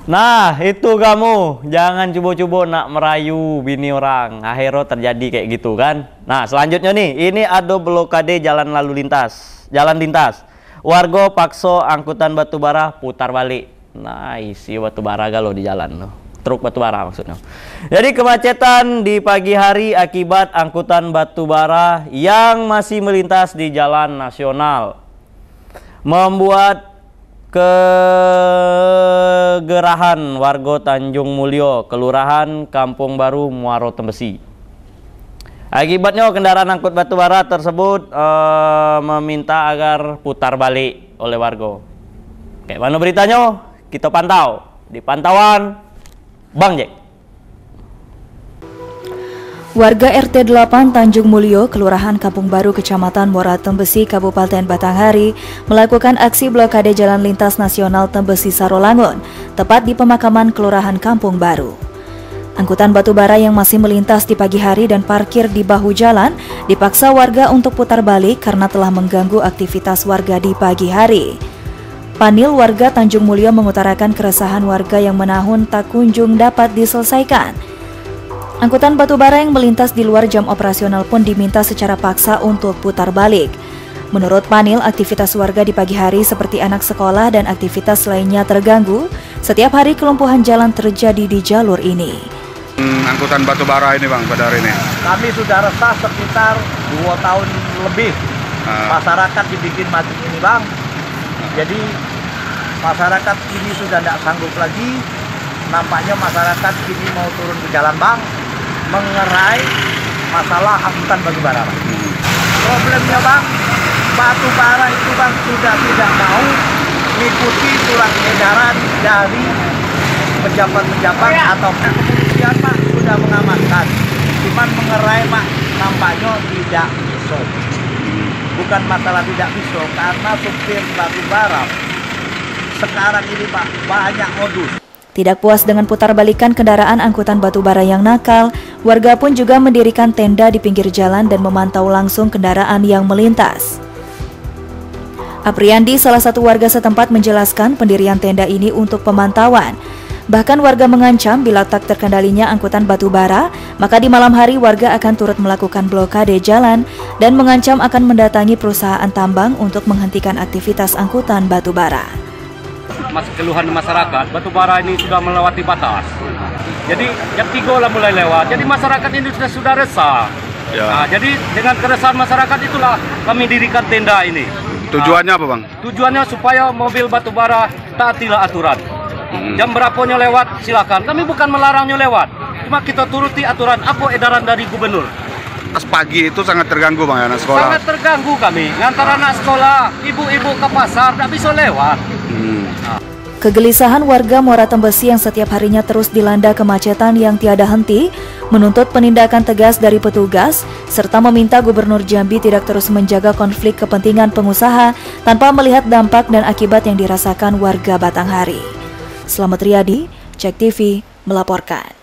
Nah, itu kamu. Jangan coba-coba nak merayu bini orang. Akhirnya terjadi kayak gitu kan. Nah, selanjutnya nih. Ini ada blokade jalan lalu lintas. Jalan lintas. Warga paksa angkutan batubara putar balik. Nah, isi batubara galau di jalan tuh. Truk batubara maksudnya. Jadi kemacetan di pagi hari akibat angkutan batubara yang masih melintas di jalan nasional. Membuat kegerahan warga Tanjung Mulyo, Kelurahan Kampung Baru, Muaro Tembesi. Akibatnya kendaraan angkut batubara tersebut meminta agar putar balik oleh warga. Kayak mana beritanya? Kita pantau di pantauan Bang Jack. Warga RT 8 Tanjung Mulyo, Kelurahan Kampung Baru, Kecamatan Muara Tembesi, Kabupaten Batanghari, melakukan aksi blokade jalan lintas nasional Tembesi Sarolangun, tepat di pemakaman Kelurahan Kampung Baru. Angkutan batubara yang masih melintas di pagi hari dan parkir di bahu jalan dipaksa warga untuk putar balik karena telah mengganggu aktivitas warga di pagi hari. Panil warga Tanjung Mulyo mengutarakan keresahan warga yang menahun tak kunjung dapat diselesaikan. Angkutan batubara yang melintas di luar jam operasional pun diminta secara paksa untuk putar balik. Menurut Panil, aktivitas warga di pagi hari seperti anak sekolah dan aktivitas lainnya terganggu. Setiap hari kelumpuhan jalan terjadi di jalur ini. Angkutan batubara ini Bang, pada hari ini kami sudah resah sekitar 2 tahun lebih. Masyarakat dibikin macet ini Bang. Jadi masyarakat ini sudah tidak sanggup lagi. Nampaknya masyarakat ini mau turun ke jalan Bang, mengerai masalah angkutan batubara Bang. Problemnya Bang, batubara itu Bang sudah tidak mau mengikuti surat edaran dari pejabat-pejabat atau kepolisian Pak, sudah mengamankan. Cuman mengerai Pak, nampaknya tidak bisa. Bukan masalah tidak bisa, karena supir batubara sekarang ini Pak banyak modus. Tidak puas dengan putar balikan kendaraan angkutan batubara yang nakal, warga pun juga mendirikan tenda di pinggir jalan dan memantau langsung kendaraan yang melintas. Apriandi, salah satu warga setempat, menjelaskan pendirian tenda ini untuk pemantauan. Bahkan warga mengancam bila tak terkendalinya angkutan batubara, maka di malam hari warga akan turut melakukan blokade jalan dan mengancam akan mendatangi perusahaan tambang untuk menghentikan aktivitas angkutan batubara. Keluhan masyarakat, batubara ini sudah melewati batas. Jadi jam 3 lah mulai lewat. Jadi masyarakat ini sudah resah. Ya. Nah, jadi dengan keresahan masyarakat itulah kami dirikan tenda ini. Tujuannya apa Bang? Tujuannya supaya mobil batubara taatilah aturan. Jam berapanya lewat silakan. Kami bukan melarangnya lewat. Cuma kita turuti aturan apa edaran dari gubernur. Pas pagi itu sangat terganggu Bang, anak sekolah. Sangat terganggu kami. Ngantar anak sekolah, ibu-ibu ke pasar, tidak bisa lewat. Kegelisahan warga Muara Tembesi yang setiap harinya terus dilanda kemacetan yang tiada henti, menuntut penindakan tegas dari petugas, serta meminta Gubernur Jambi tidak terus menjaga konflik kepentingan pengusaha tanpa melihat dampak dan akibat yang dirasakan warga Batanghari. Selamat Riyadi, Cek TV melaporkan.